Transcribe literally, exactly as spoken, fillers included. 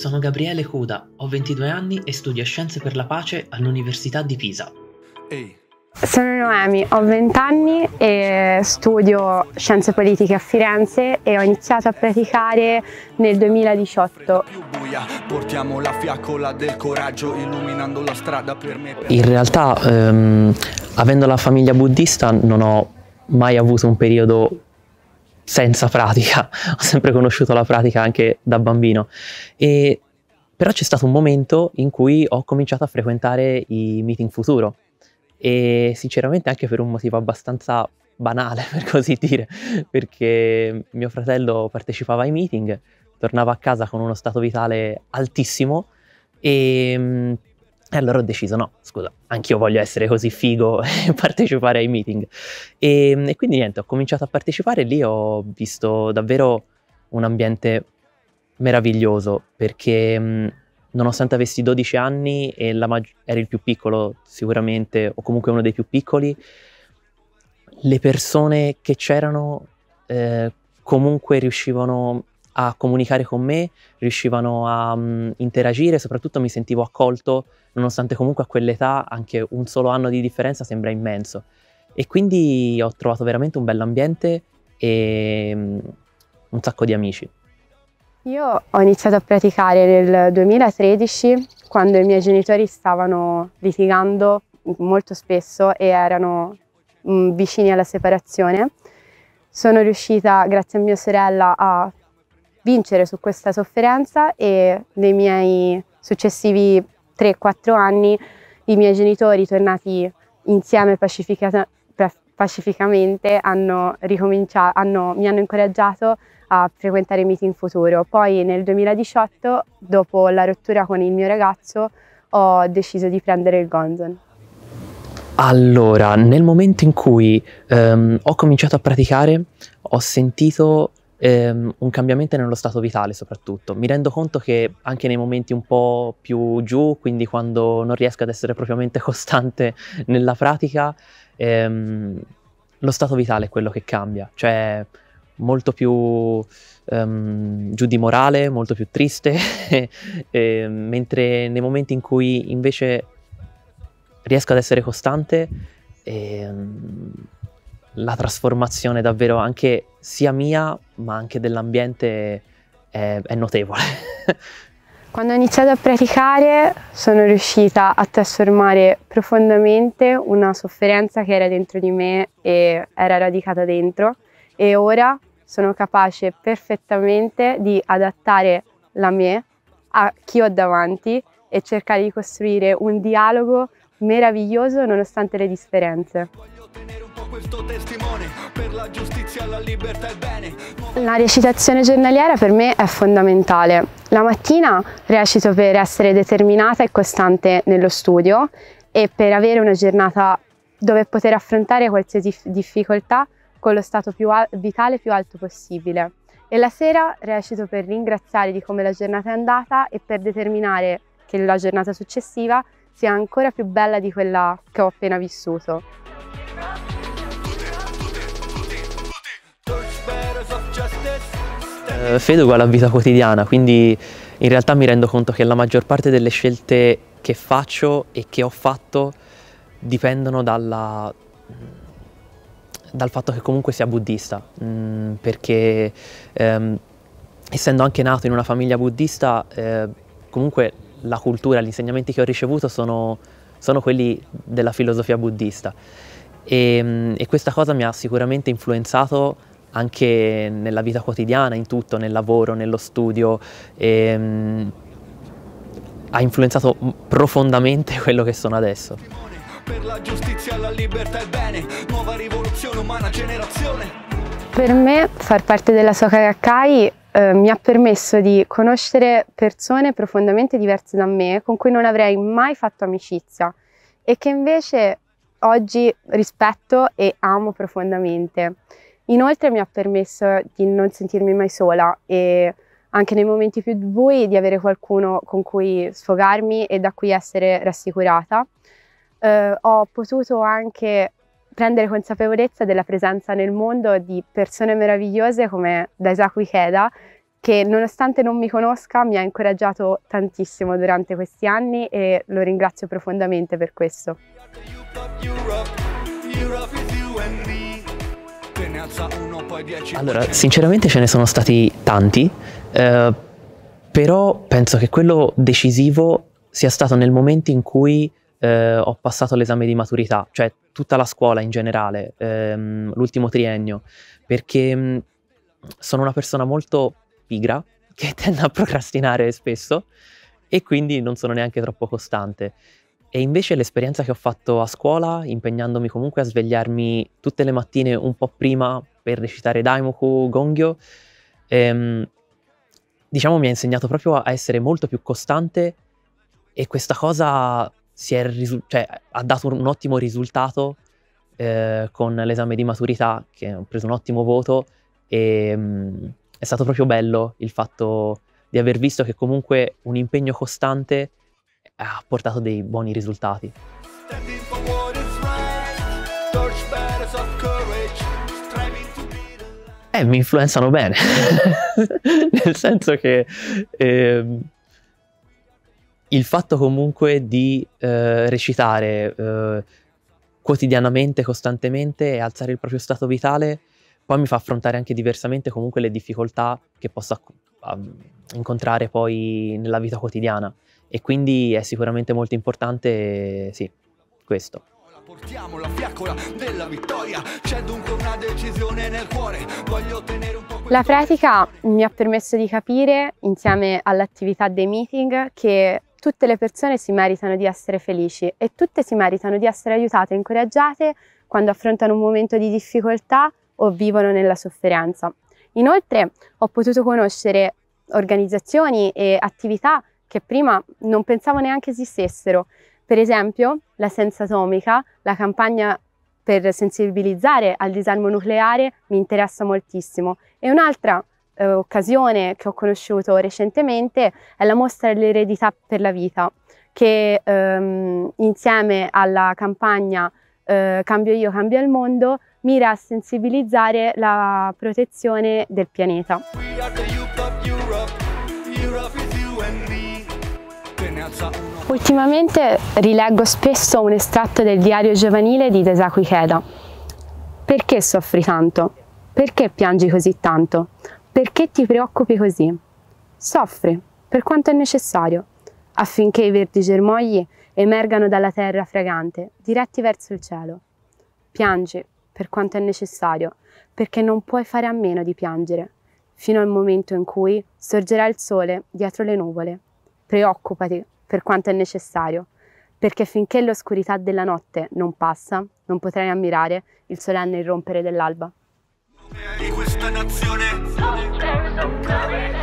sono Gabriele Cuda, ho ventidue anni e studio Scienze per la Pace all'Università di Pisa. Ehi. Sono Noemi, ho venti anni e studio Scienze Politiche a Firenze e ho iniziato a praticare nel duemiladiciotto. Portiamo la fiaccola del coraggio illuminando la strada per me. In realtà, ehm, avendo la famiglia buddista, non ho mai avuto un periodo senza pratica, ho sempre conosciuto la pratica anche da bambino, e però c'è stato un momento in cui ho cominciato a frequentare i meeting futuro e sinceramente anche per un motivo abbastanza banale, per così dire, perché mio fratello partecipava ai meeting, tornava a casa con uno stato vitale altissimo e E allora ho deciso, no, scusa, anch'io voglio essere così figo e partecipare ai meeting. E, e quindi niente, ho cominciato a partecipare e lì ho visto davvero un ambiente meraviglioso, perché mh, nonostante avessi dodici anni e la eri il più piccolo sicuramente, o comunque uno dei più piccoli, le persone che c'erano eh, comunque riuscivano a comunicare con me, riuscivano a um, interagire, soprattutto mi sentivo accolto, nonostante comunque a quell'età anche un solo anno di differenza sembra immenso. E quindi ho trovato veramente un bell'ambiente e um, un sacco di amici. Io ho iniziato a praticare nel duemilatredici, quando i miei genitori stavano litigando molto spesso e erano mh, vicini alla separazione. Sono riuscita, grazie a mia sorella, a vincere su questa sofferenza e nei miei successivi tre quattro anni i miei genitori, tornati insieme pacifica, pacificamente, hanno ricominciato, hanno, mi hanno incoraggiato a frequentare Meeting Futuro. Poi nel duemiladiciotto, dopo la rottura con il mio ragazzo, ho deciso di prendere il Gonzon. Allora, nel momento in cui ehm, ho cominciato a praticare, ho sentito ehm, un cambiamento nello stato vitale soprattutto. Mi rendo conto che anche nei momenti un po' più giù, quindi quando non riesco ad essere propriamente costante nella pratica, ehm, lo stato vitale è quello che cambia, cioè molto più ehm, giù di morale, molto più triste, e, mentre nei momenti in cui invece riesco ad essere costante, ehm, la trasformazione davvero anche sia mia ma anche dell'ambiente è, è notevole. Quando ho iniziato a praticare sono riuscita a trasformare profondamente una sofferenza che era dentro di me e era radicata dentro, e ora sono capace perfettamente di adattare la me a chi ho davanti e cercare di costruire un dialogo meraviglioso nonostante le differenze. La recitazione giornaliera per me è fondamentale. La mattina recito per essere determinata e costante nello studio e per avere una giornata dove poter affrontare qualsiasi difficoltà con lo stato più vitale più alto possibile. E la sera recito per ringraziare di come la giornata è andata e per determinare che la giornata successiva sia ancora più bella di quella che ho appena vissuto. Eh, fede uguale a vita quotidiana, quindi in realtà mi rendo conto che la maggior parte delle scelte che faccio e che ho fatto dipendono dalla, dal fatto che comunque sia buddista, mh, perché ehm, essendo anche nato in una famiglia buddista, eh, comunque la cultura, gli insegnamenti che ho ricevuto sono, sono quelli della filosofia buddista e, e questa cosa mi ha sicuramente influenzato anche nella vita quotidiana, in tutto, nel lavoro, nello studio, e, um, ha influenzato profondamente quello che sono adesso. Per la giustizia, la libertà e il bene, nuova rivoluzione umana, generazione. Per me far parte della Soka Gakkai eh, mi ha permesso di conoscere persone profondamente diverse da me, con cui non avrei mai fatto amicizia e che invece oggi rispetto e amo profondamente. Inoltre mi ha permesso di non sentirmi mai sola e anche nei momenti più bui di avere qualcuno con cui sfogarmi e da cui essere rassicurata. Eh, ho potuto anche prendere consapevolezza della presenza nel mondo di persone meravigliose come Daisaku Ikeda, che nonostante non mi conosca mi ha incoraggiato tantissimo durante questi anni e lo ringrazio profondamente per questo. Allora, sinceramente ce ne sono stati tanti, eh, però penso che quello decisivo sia stato nel momento in cui eh, ho passato l'esame di maturità, cioè tutta la scuola in generale, ehm, l'ultimo triennio, perché mh, sono una persona molto pigra, che tende a procrastinare spesso e quindi non sono neanche troppo costante. E invece l'esperienza che ho fatto a scuola, impegnandomi comunque a svegliarmi tutte le mattine un po' prima per recitare Daimoku, Gongyo, ehm, diciamo mi ha insegnato proprio a essere molto più costante, e questa cosa si è risu- cioè, ha dato un ottimo risultato eh, con l'esame di maturità, che ho preso un ottimo voto, e mh, è stato proprio bello il fatto di aver visto che comunque un impegno costante ha portato dei buoni risultati. Eh, mi influenzano bene, nel senso che eh, il fatto comunque di eh, recitare eh, quotidianamente, costantemente e alzare il proprio stato vitale, poi mi fa affrontare anche diversamente comunque le difficoltà che posso um, incontrare poi nella vita quotidiana, e quindi è sicuramente molto importante, sì, questo. Portiamo la fiaccola della vittoria, c'è dunque una decisione nel cuore, voglio tenere un po'. La pratica mi ha permesso di capire, insieme all'attività dei meeting, che tutte le persone si meritano di essere felici e tutte si meritano di essere aiutate e incoraggiate quando affrontano un momento di difficoltà o vivono nella sofferenza. Inoltre ho potuto conoscere organizzazioni e attività che prima non pensavo neanche esistessero. Per esempio la Senza Atomica, la campagna per sensibilizzare al disarmo nucleare, mi interessa moltissimo. E un'altra eh, occasione che ho conosciuto recentemente è la mostra dell'eredità per la vita, che ehm, insieme alla campagna eh, Cambio io, cambio il mondo, mira a sensibilizzare la protezione del pianeta. Ultimamente rileggo spesso un estratto del diario giovanile di Daisaku Ikeda. Perché soffri tanto? Perché piangi così tanto? Perché ti preoccupi così? Soffri per quanto è necessario, affinché i verdi germogli emergano dalla terra fragante, diretti verso il cielo. Piangi per quanto è necessario, perché non puoi fare a meno di piangere, fino al momento in cui sorgerà il sole dietro le nuvole. Preoccupati per quanto è necessario, perché finché l'oscurità della notte non passa, non potrai ammirare il solenne irrompere dell'alba. Di questa nazione